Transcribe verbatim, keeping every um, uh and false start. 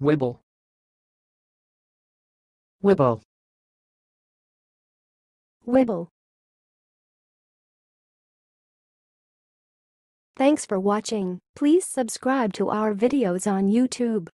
wibble, wibble, wibble. Thanks for watching. Please subscribe to our videos on YouTube.